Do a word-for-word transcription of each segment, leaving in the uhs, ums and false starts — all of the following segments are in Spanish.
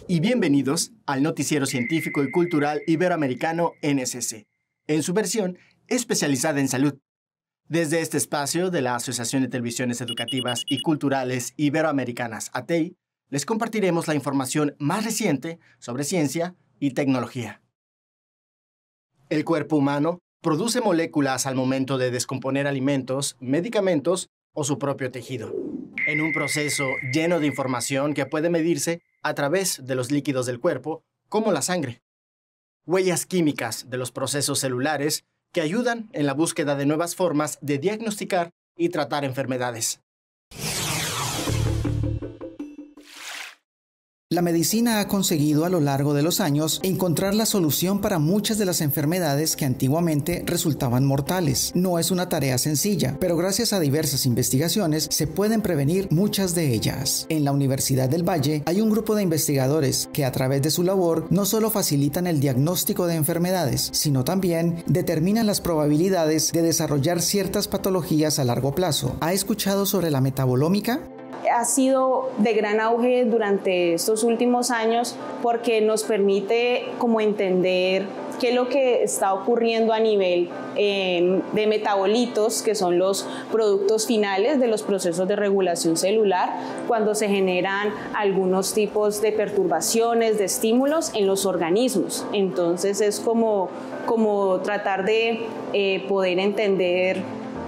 y bienvenidos al Noticiero Científico y Cultural Iberoamericano N S C, en su versión especializada en salud. Desde este espacio de la Asociación de Televisiones Educativas y Culturales Iberoamericanas, A T E I, les compartiremos la información más reciente sobre ciencia y tecnología. El cuerpo humano produce moléculas al momento de descomponer alimentos, medicamentos o su propio tejido, en un proceso lleno de información que puede medirse a través de los líquidos del cuerpo, como la sangre. Huellas químicas de los procesos celulares que ayudan en la búsqueda de nuevas formas de diagnosticar y tratar enfermedades. La medicina ha conseguido a lo largo de los años encontrar la solución para muchas de las enfermedades que antiguamente resultaban mortales. No es una tarea sencilla, pero gracias a diversas investigaciones se pueden prevenir muchas de ellas. En la Universidad del Valle hay un grupo de investigadores que a través de su labor no solo facilitan el diagnóstico de enfermedades, sino también determinan las probabilidades de desarrollar ciertas patologías a largo plazo. ¿Ha escuchado sobre la metabolómica? Ha sido de gran auge durante estos últimos años porque nos permite como entender qué es lo que está ocurriendo a nivel eh, de metabolitos, que son los productos finales de los procesos de regulación celular, cuando se generan algunos tipos de perturbaciones, de estímulos en los organismos. Entonces es como, como tratar de eh, poder entender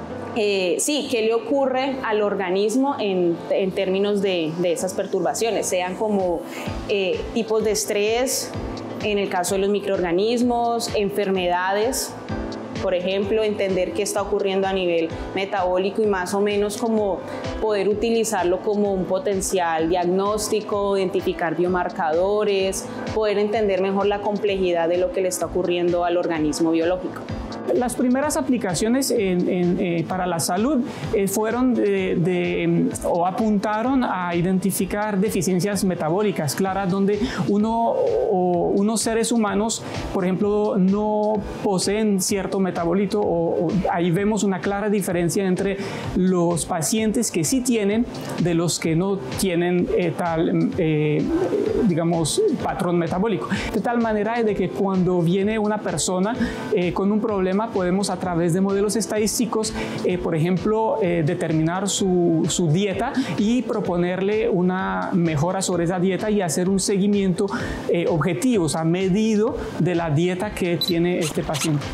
Eh, sí, qué le ocurre al organismo en, en términos de, de esas perturbaciones, sean como eh, tipos de estrés, en el caso de los microorganismos, enfermedades, por ejemplo, entender qué está ocurriendo a nivel metabólico y más o menos como poder utilizarlo como un potencial diagnóstico, identificar biomarcadores, poder entender mejor la complejidad de lo que le está ocurriendo al organismo biológico. Las primeras aplicaciones en, en, eh, para la salud eh, fueron de, de, o apuntaron a identificar deficiencias metabólicas claras donde uno, o, unos seres humanos, por ejemplo, no poseen cierto metabolito o, o ahí vemos una clara diferencia entre los pacientes que sí tienen de los que no tienen eh, tal, eh, digamos, patrón metabólico. De tal manera de que cuando viene una persona eh, con un problema podemos a través de modelos estadísticos, eh, por ejemplo, eh, determinar su, su dieta y proponerle una mejora sobre esa dieta y hacer un seguimiento eh, objetivo, o sea, medido de la dieta que tiene este paciente.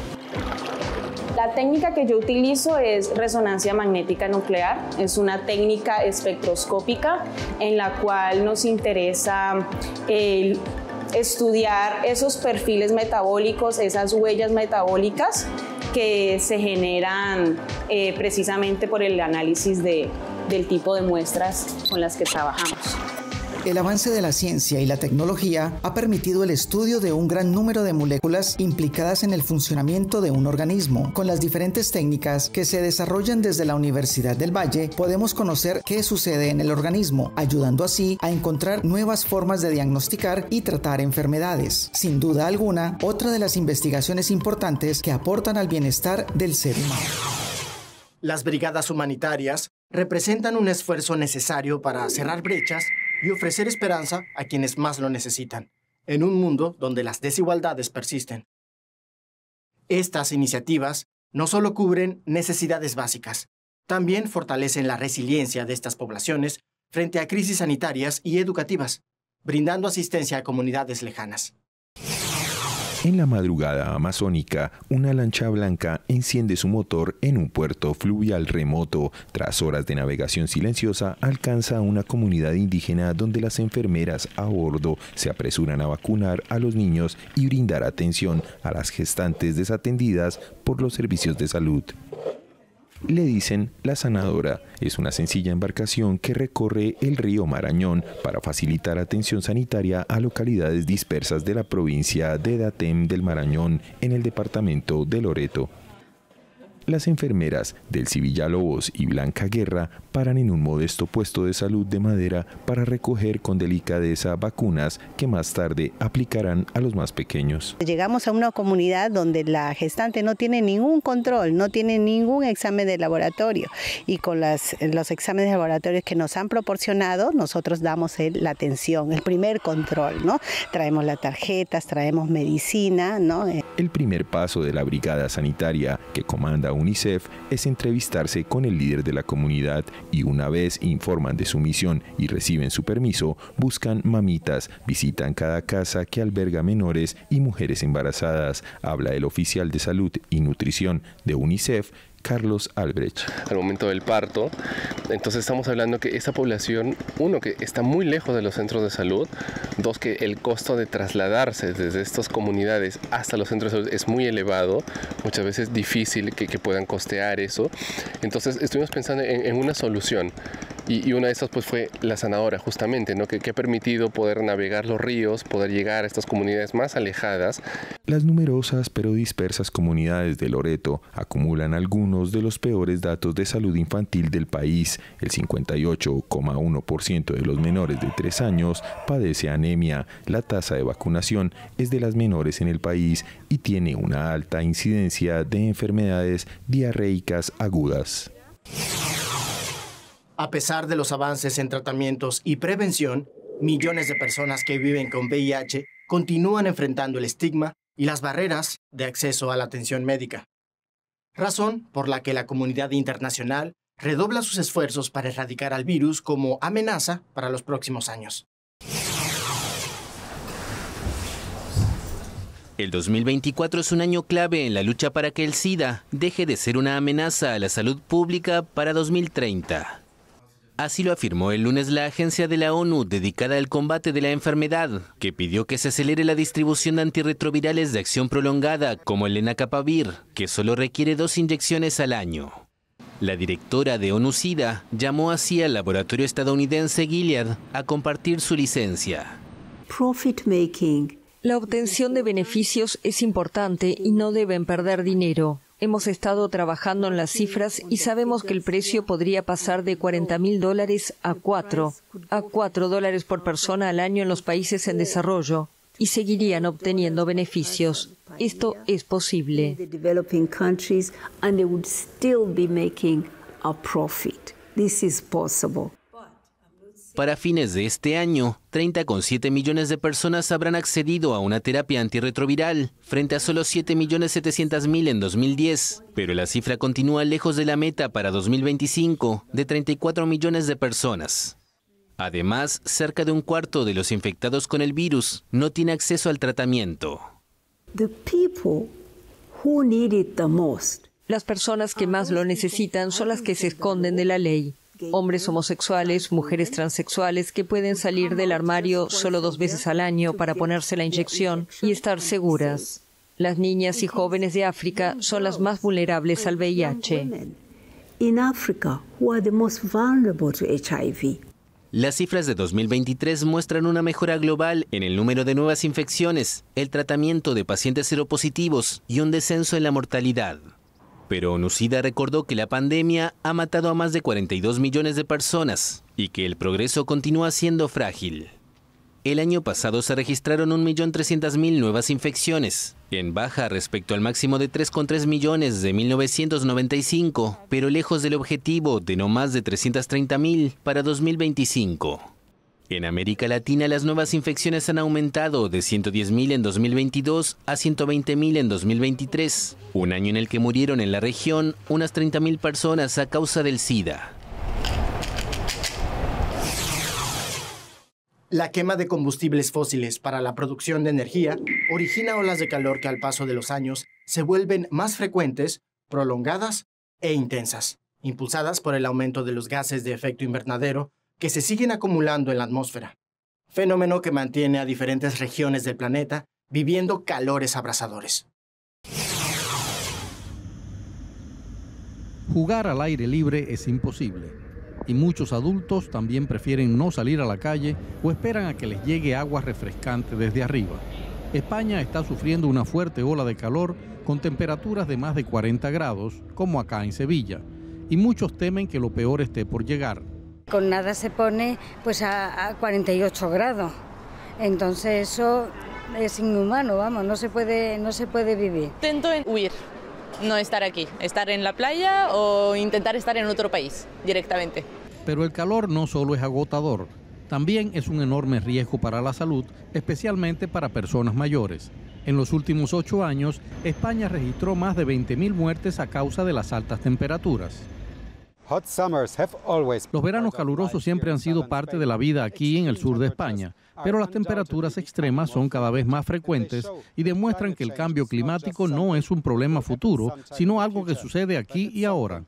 La técnica que yo utilizo es resonancia magnética nuclear. Es una técnica espectroscópica en la cual nos interesa el estudiar esos perfiles metabólicos, esas huellas metabólicas que se generan eh, precisamente por el análisis de, del tipo de muestras con las que trabajamos. El avance de la ciencia y la tecnología ha permitido el estudio de un gran número de moléculas implicadas en el funcionamiento de un organismo. Con las diferentes técnicas que se desarrollan desde la Universidad del Valle, podemos conocer qué sucede en el organismo, ayudando así a encontrar nuevas formas de diagnosticar y tratar enfermedades. Sin duda alguna, otra de las investigaciones importantes que aportan al bienestar del ser humano. Las brigadas humanitarias representan un esfuerzo necesario para cerrar brechas y ofrecer esperanza a quienes más lo necesitan, en un mundo donde las desigualdades persisten. Estas iniciativas no solo cubren necesidades básicas, también fortalecen la resiliencia de estas poblaciones frente a crisis sanitarias y educativas, brindando asistencia a comunidades lejanas. En la madrugada amazónica, una lancha blanca enciende su motor en un puerto fluvial remoto. Tras horas de navegación silenciosa, alcanza a una comunidad indígena donde las enfermeras a bordo se apresuran a vacunar a los niños y brindar atención a las gestantes desatendidas por los servicios de salud. Le dicen La Sanadora. Es una sencilla embarcación que recorre el río Marañón para facilitar atención sanitaria a localidades dispersas de la provincia de Datem del Marañón en el departamento de Loreto. las enfermeras Delcy Villalobos y Blanca Guerra paran en un modesto puesto de salud de madera para recoger con delicadeza vacunas que más tarde aplicarán a los más pequeños. Llegamos a una comunidad donde la gestante no tiene ningún control, no tiene ningún examen de laboratorio, y con las, los exámenes de laboratorio que nos han proporcionado, nosotros damos el, la atención, el primer control, ¿no? Traemos las tarjetas, traemos medicina, ¿no? El primer paso de la brigada sanitaria que comanda UNICEF es entrevistarse con el líder de la comunidad y una vez informan de su misión y reciben su permiso, buscan mamitas, visitan cada casa que alberga menores y mujeres embarazadas. Habla el oficial de salud y nutrición de UNICEF, Carlos Albrecht. Al momento del parto, entonces estamos hablando que esa población, uno, que está muy lejos de los centros de salud, dos, que el costo de trasladarse desde estas comunidades hasta los centros de salud es muy elevado, muchas veces difícil que, que puedan costear eso. Entonces estuvimos pensando en, en una solución. Y, y una de estas pues fue la sanadora, justamente, ¿no? que, que ha permitido poder navegar los ríos, poder llegar a estas comunidades más alejadas. Las numerosas pero dispersas comunidades de Loreto acumulan algunos de los peores datos de salud infantil del país. El cincuenta y ocho coma uno por ciento de los menores de tres años padece anemia. La tasa de vacunación es de las menores en el país y tiene una alta incidencia de enfermedades diarreicas agudas. A pesar de los avances en tratamientos y prevención, millones de personas que viven con V I H continúan enfrentando el estigma y las barreras de acceso a la atención médica. Razón por la que la comunidad internacional redobla sus esfuerzos para erradicar al virus como amenaza para los próximos años. El dos mil veinticuatro es un año clave en la lucha para que el SIDA deje de ser una amenaza a la salud pública para dos mil treinta. Así lo afirmó el lunes la agencia de la ONU dedicada al combate de la enfermedad, que pidió que se acelere la distribución de antirretrovirales de acción prolongada, como el lenacapavir, que solo requiere dos inyecciones al año. La directora de ONU-SIDA llamó así al laboratorio estadounidense Gilead a compartir su licencia. Profit making. La obtención de beneficios es importante y no deben perder dinero. Hemos estado trabajando en las cifras y sabemos que el precio podría pasar de cuarenta mil dólares a cuatro, a cuatro dólares por persona al año en los países en desarrollo, y seguirían obteniendo beneficios. Esto es posible. Para fines de este año, treinta coma siete millones de personas habrán accedido a una terapia antirretroviral, frente a solo siete millones setecientos mil en dos mil diez. Pero la cifra continúa lejos de la meta para dos mil veinticinco, de treinta y cuatro millones de personas. Además, cerca de un cuarto de los infectados con el virus no tiene acceso al tratamiento. Las personas que más lo necesitan son las que se esconden de la ley. Hombres homosexuales, mujeres transexuales que pueden salir del armario solo dos veces al año para ponerse la inyección y estar seguras. Las niñas y jóvenes de África son las más vulnerables al V I H. Las cifras de dos mil veintitrés muestran una mejora global en el número de nuevas infecciones, el tratamiento de pacientes seropositivos y un descenso en la mortalidad. Pero ONU-SIDA recordó que la pandemia ha matado a más de cuarenta y dos millones de personas y que el progreso continúa siendo frágil. El año pasado se registraron un millón trescientas mil nuevas infecciones, en baja respecto al máximo de tres coma tres millones de mil novecientos noventa y cinco, pero lejos del objetivo de no más de trescientas treinta mil para dos mil veinticinco. En América Latina, las nuevas infecciones han aumentado de ciento diez mil en dos mil veintidós a ciento veinte mil en dos mil veintitrés, un año en el que murieron en la región unas treinta mil personas a causa del SIDA. La quema de combustibles fósiles para la producción de energía origina olas de calor que al paso de los años se vuelven más frecuentes, prolongadas e intensas, impulsadas por el aumento de los gases de efecto invernadero que se siguen acumulando en la atmósfera, fenómeno que mantiene a diferentes regiones del planeta viviendo calores abrasadores. Jugar al aire libre es imposible, y muchos adultos también prefieren no salir a la calle o esperan a que les llegue agua refrescante desde arriba. España está sufriendo una fuerte ola de calor con temperaturas de más de cuarenta grados, como acá en Sevilla, y muchos temen que lo peor esté por llegar. Con nada se pone pues a, a cuarenta y ocho grados, entonces eso es inhumano, vamos, no se puede, no se puede vivir. Intento huir, no estar aquí, estar en la playa o intentar estar en otro país directamente. Pero el calor no solo es agotador, también es un enorme riesgo para la salud, especialmente para personas mayores. En los últimos ocho años, España registró más de veinte mil muertes a causa de las altas temperaturas. Los veranos calurosos siempre han sido parte de la vida aquí en el sur de España, pero las temperaturas extremas son cada vez más frecuentes y demuestran que el cambio climático no es un problema futuro, sino algo que sucede aquí y ahora.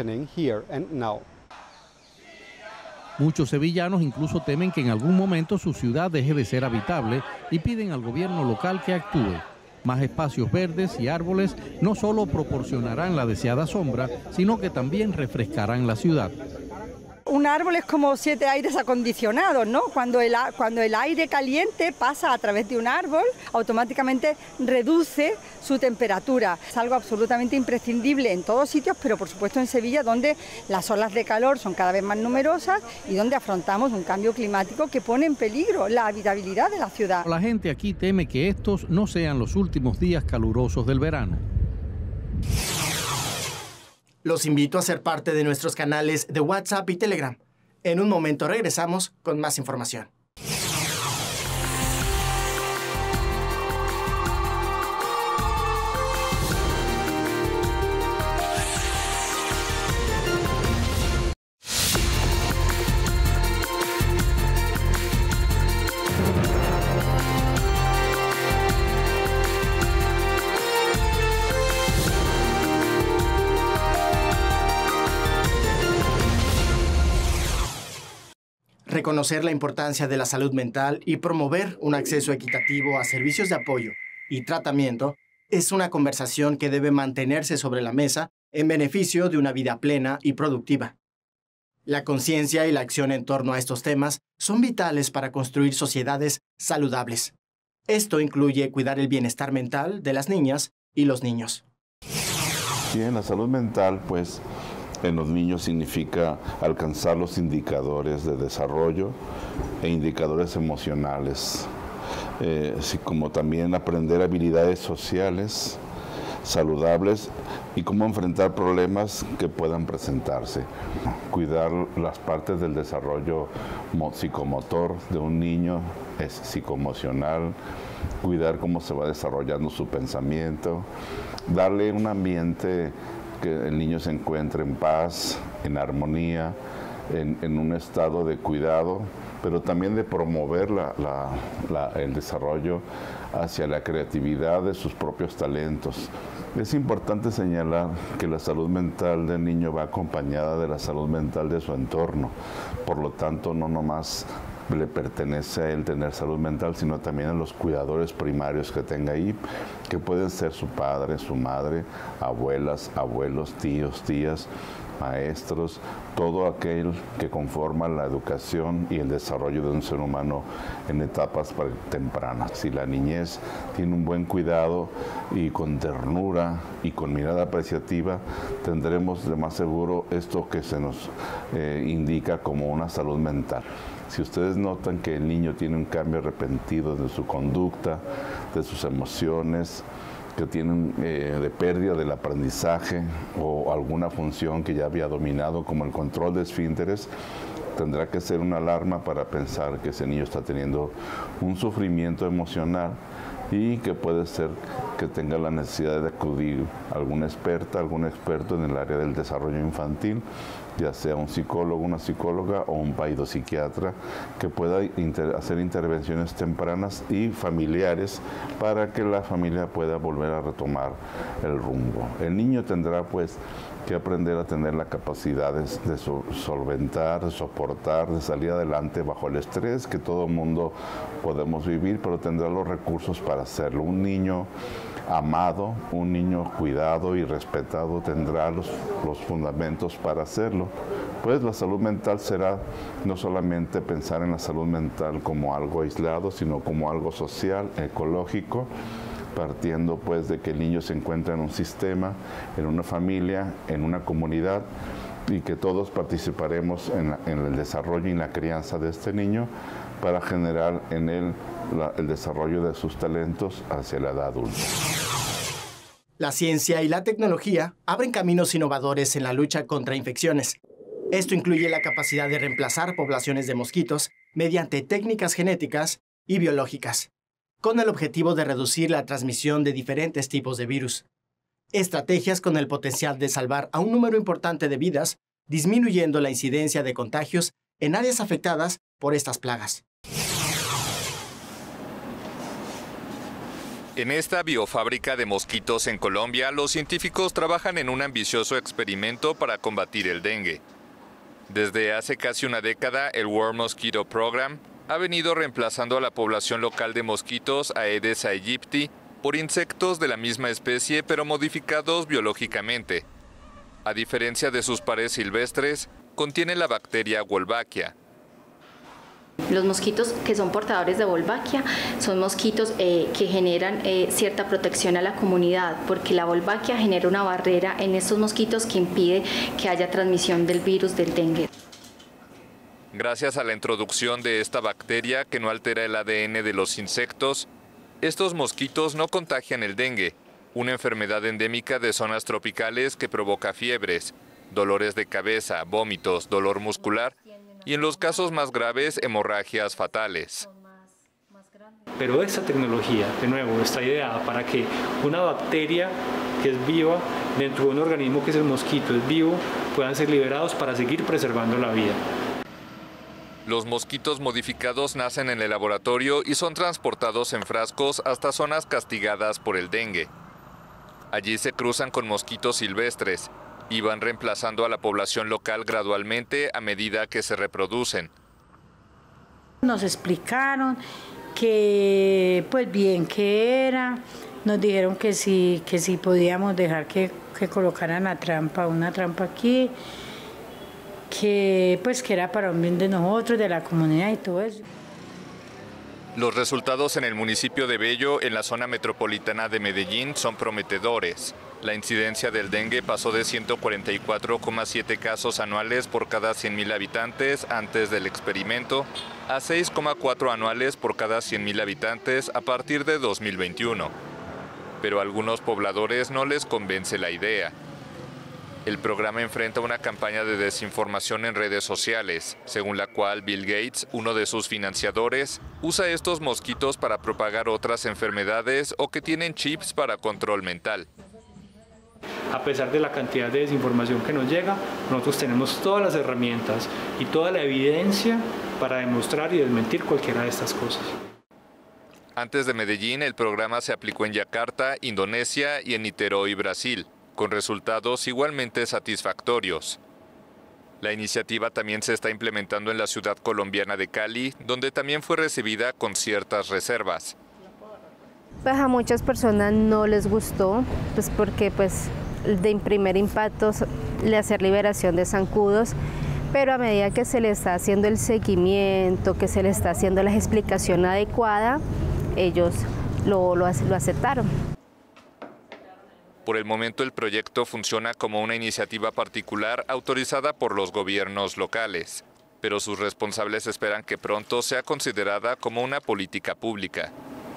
Muchos sevillanos incluso temen que en algún momento su ciudad deje de ser habitable y piden al gobierno local que actúe. Más espacios verdes y árboles no solo proporcionarán la deseada sombra, sino que también refrescarán la ciudad. Un árbol es como siete aires acondicionados, ¿no? Cuando el, cuando el aire caliente pasa a través de un árbol, automáticamente reduce su temperatura. Es algo absolutamente imprescindible en todos sitios, pero por supuesto en Sevilla, donde las olas de calor son cada vez más numerosas y donde afrontamos un cambio climático que pone en peligro la habitabilidad de la ciudad. La gente aquí teme que estos no sean los últimos días calurosos del verano. Los invito a ser parte de nuestros canales de WhatsApp y Telegram. En un momento regresamos con más información. Reconocer la importancia de la salud mental y promover un acceso equitativo a servicios de apoyo y tratamiento es una conversación que debe mantenerse sobre la mesa en beneficio de una vida plena y productiva. La conciencia y la acción en torno a estos temas son vitales para construir sociedades saludables. Esto incluye cuidar el bienestar mental de las niñas y los niños. Bien, la salud mental, pues, en los niños significa alcanzar los indicadores de desarrollo e indicadores emocionales, eh, así como también aprender habilidades sociales saludables y cómo enfrentar problemas que puedan presentarse. Cuidar las partes del desarrollo psicomotor de un niño, es psicoemocional, cuidar cómo se va desarrollando su pensamiento, darle un ambiente que el niño se encuentre en paz, en armonía, en, en un estado de cuidado, pero también de promover la, la, la, el desarrollo hacia la creatividad de sus propios talentos. Es importante señalar que la salud mental del niño va acompañada de la salud mental de su entorno. Por lo tanto, no nomás le pertenece a él tener salud mental, sino también a los cuidadores primarios que tenga ahí, que pueden ser su padre, su madre, abuelas, abuelos, tíos, tías, maestros, todo aquel que conforma la educación y el desarrollo de un ser humano en etapas tempranas. Si la niñez tiene un buen cuidado y con ternura y con mirada apreciativa, tendremos de más seguro esto que se nos eh, indica como una salud mental. Si ustedes notan que el niño tiene un cambio repentino de su conducta, de sus emociones, que tienen eh, de pérdida del aprendizaje o alguna función que ya había dominado, como el control de esfínteres, tendrá que ser una alarma para pensar que ese niño está teniendo un sufrimiento emocional y que puede ser que tenga la necesidad de acudir a alguna experta, algún experto en el área del desarrollo infantil, ya sea un psicólogo, una psicóloga o un paidopsiquiatra, que pueda inter- hacer intervenciones tempranas y familiares para que la familia pueda volver a retomar el rumbo. El niño tendrá pues que aprender a tener la capacidad de, de so- solventar, de soportar, de salir adelante bajo el estrés que todo mundo podemos vivir, pero tendrá los recursos para hacerlo. Un niño amado, un niño cuidado y respetado tendrá los, los fundamentos para hacerlo. Pues la salud mental será no solamente pensar en la salud mental como algo aislado, sino como algo social, ecológico, partiendo pues de que el niño se encuentra en un sistema, en una familia, en una comunidad, y que todos participaremos en, la, en el desarrollo y en la crianza de este niño para generar en él la, el desarrollo de sus talentos hacia la edad adulta. La ciencia y la tecnología abren caminos innovadores en la lucha contra infecciones. Esto incluye la capacidad de reemplazar poblaciones de mosquitos mediante técnicas genéticas y biológicas, con el objetivo de reducir la transmisión de diferentes tipos de virus. Estrategias con el potencial de salvar a un número importante de vidas, disminuyendo la incidencia de contagios en áreas afectadas por estas plagas. En esta biofábrica de mosquitos en Colombia, los científicos trabajan en un ambicioso experimento para combatir el dengue. Desde hace casi una década, el World Mosquito Program ha venido reemplazando a la población local de mosquitos Aedes aegypti por insectos de la misma especie pero modificados biológicamente. A diferencia de sus pares silvestres, contiene la bacteria Wolbachia. Los mosquitos que son portadores de Wolbachia son mosquitos eh, que generan eh, cierta protección a la comunidad, porque la Wolbachia genera una barrera en estos mosquitos que impide que haya transmisión del virus del dengue. Gracias a la introducción de esta bacteria que no altera el A D N de los insectos, estos mosquitos no contagian el dengue, una enfermedad endémica de zonas tropicales que provoca fiebres, dolores de cabeza, vómitos, dolor muscular y en los casos más graves, hemorragias fatales. Pero esta tecnología, de nuevo, está ideada para que una bacteria que es viva dentro de un organismo que es el mosquito, es vivo, puedan ser liberados para seguir preservando la vida. Los mosquitos modificados nacen en el laboratorio y son transportados en frascos hasta zonas castigadas por el dengue. Allí se cruzan con mosquitos silvestres y van reemplazando a la población local gradualmente a medida que se reproducen. Nos explicaron que, pues bien, que era. Nos dijeron que sí, que sí podíamos dejar que, que colocaran la trampa, una trampa aquí, que pues que era para un bien de nosotros, de la comunidad y todo eso. Los resultados en el municipio de Bello, en la zona metropolitana de Medellín, son prometedores. La incidencia del dengue pasó de ciento cuarenta y cuatro coma siete casos anuales por cada cien mil habitantes antes del experimento a seis coma cuatro anuales por cada cien mil habitantes a partir de dos mil veintiuno. Pero a algunos pobladores no les convence la idea. El programa enfrenta una campaña de desinformación en redes sociales, según la cual Bill Gates, uno de sus financiadores, usa estos mosquitos para propagar otras enfermedades o que tienen chips para control mental. A pesar de la cantidad de desinformación que nos llega, nosotros tenemos todas las herramientas y toda la evidencia para demostrar y desmentir cualquiera de estas cosas. Antes de Medellín, el programa se aplicó en Yakarta, Indonesia y en Niterói, Brasil, con resultados igualmente satisfactorios. La iniciativa también se está implementando en la ciudad colombiana de Cali, donde también fue recibida con ciertas reservas. Pues a muchas personas no les gustó, pues porque pues de primer impacto le hacer liberación de zancudos, pero a medida que se le está haciendo el seguimiento, que se le está haciendo la explicación adecuada, ellos lo, lo, lo aceptaron. Por el momento el proyecto funciona como una iniciativa particular autorizada por los gobiernos locales, pero sus responsables esperan que pronto sea considerada como una política pública.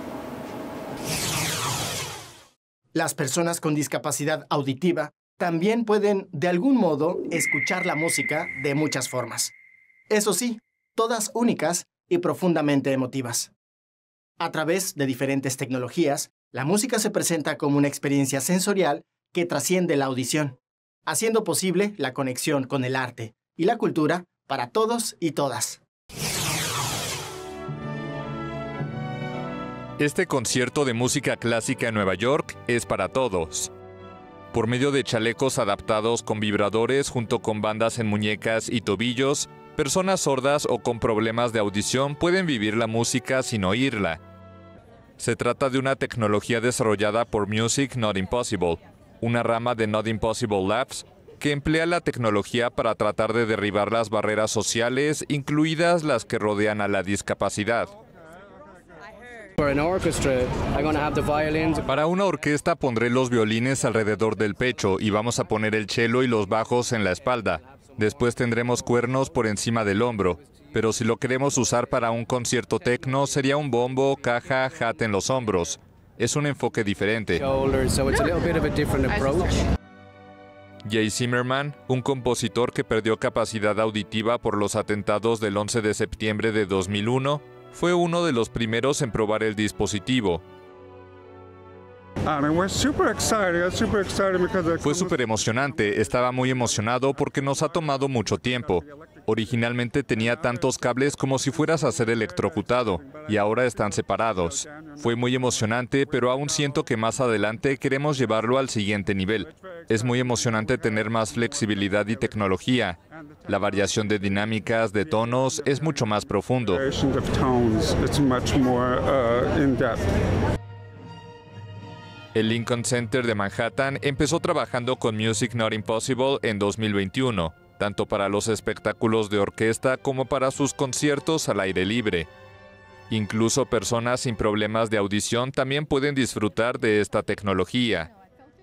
Las personas con discapacidad auditiva también pueden, de algún modo, escuchar la música de muchas formas. Eso sí, todas únicas y profundamente emotivas. A través de diferentes tecnologías, la música se presenta como una experiencia sensorial que trasciende la audición, haciendo posible la conexión con el arte y la cultura para todos y todas. Este concierto de música clásica en Nueva York es para todos. Por medio de chalecos adaptados con vibradores junto con bandas en muñecas y tobillos, personas sordas o con problemas de audición pueden vivir la música sin oírla. Se trata de una tecnología desarrollada por Music Not Impossible, una rama de Not Impossible Labs que emplea la tecnología para tratar de derribar las barreras sociales, incluidas las que rodean a la discapacidad. Para una orquesta pondré los violines alrededor del pecho y vamos a poner el cello y los bajos en la espalda. Después tendremos cuernos por encima del hombro. Pero si lo queremos usar para un concierto techno, sería un bombo, caja, hat en los hombros. Es un enfoque diferente. Jay Zimmerman, un compositor que perdió capacidad auditiva por los atentados del once de septiembre de dos mil uno, fue uno de los primeros en probar el dispositivo. Fue súper emocionante, estaba muy emocionado porque nos ha tomado mucho tiempo. Originalmente tenía tantos cables como si fueras a ser electrocutado, y ahora están separados. Fue muy emocionante, pero aún siento que más adelante queremos llevarlo al siguiente nivel. Es muy emocionante tener más flexibilidad y tecnología. La variación de dinámicas, de tonos, es mucho más profundo. El Lincoln Center de Manhattan empezó trabajando con Music Not Impossible en dos mil veintiuno, tanto para los espectáculos de orquesta como para sus conciertos al aire libre. Incluso personas sin problemas de audición también pueden disfrutar de esta tecnología.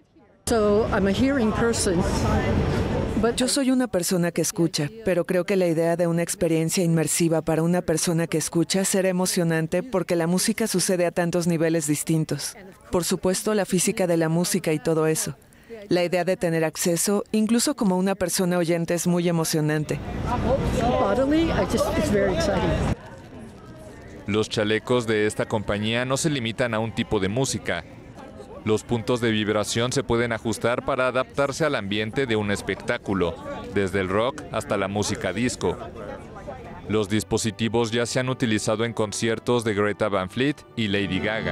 Yo soy una persona que escucha, pero creo que la idea de una experiencia inmersiva para una persona que escucha será emocionante porque la música sucede a tantos niveles distintos. Por supuesto, la física de la música y todo eso. La idea de tener acceso, incluso como una persona oyente, es muy emocionante. Los chalecos de esta compañía no se limitan a un tipo de música. Los puntos de vibración se pueden ajustar para adaptarse al ambiente de un espectáculo, desde el rock hasta la música disco. Los dispositivos ya se han utilizado en conciertos de Greta Van Fleet y Lady Gaga.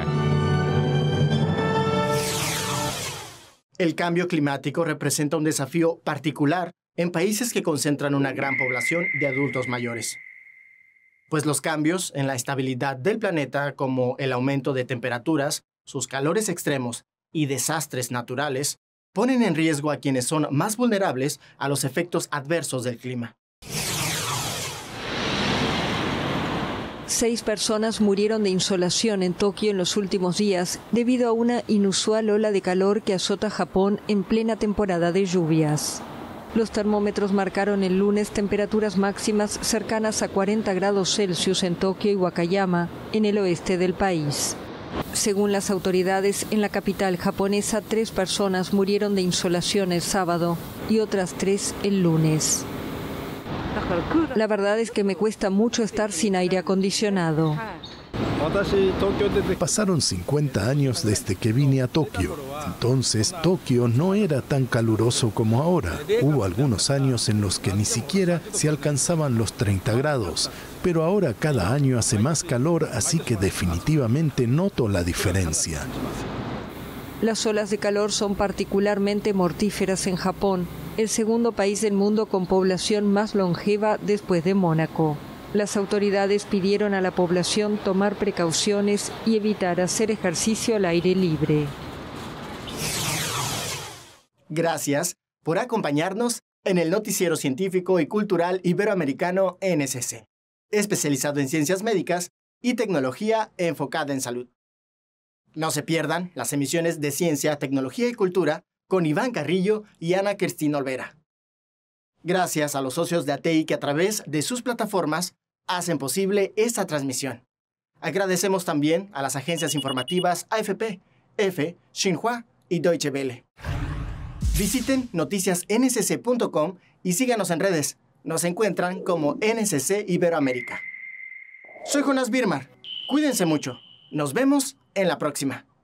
El cambio climático representa un desafío particular en países que concentran una gran población de adultos mayores. Pues los cambios en la estabilidad del planeta, como el aumento de temperaturas, sus calores extremos y desastres naturales, ponen en riesgo a quienes son más vulnerables a los efectos adversos del clima. Seis personas murieron de insolación en Tokio en los últimos días debido a una inusual ola de calor que azota Japón en plena temporada de lluvias. Los termómetros marcaron el lunes temperaturas máximas cercanas a cuarenta grados Celsius en Tokio y Wakayama, en el oeste del país. Según las autoridades, en la capital japonesa, tres personas murieron de insolación el sábado y otras tres el lunes. La verdad es que me cuesta mucho estar sin aire acondicionado. Pasaron cincuenta años desde que vine a Tokio. Entonces, Tokio no era tan caluroso como ahora. Hubo algunos años en los que ni siquiera se alcanzaban los treinta grados. Pero ahora cada año hace más calor, así que definitivamente noto la diferencia. Las olas de calor son particularmente mortíferas en Japón, el segundo país del mundo con población más longeva después de Mónaco. Las autoridades pidieron a la población tomar precauciones y evitar hacer ejercicio al aire libre. Gracias por acompañarnos en el Noticiero Científico y Cultural Iberoamericano N S C, especializado en ciencias médicas y tecnología enfocada en salud. No se pierdan las emisiones de Ciencia, Tecnología y Cultura con Iván Carrillo y Ana Cristina Olvera. Gracias a los socios de A T I que a través de sus plataformas hacen posible esta transmisión. Agradecemos también a las agencias informativas A F P, EFE, Xinhua y Deutsche Welle. Visiten noticias N S C punto com y síganos en redes. Nos encuentran como N S C Iberoamérica. Soy Jonas Birmar. Cuídense mucho. Nos vemos en la próxima.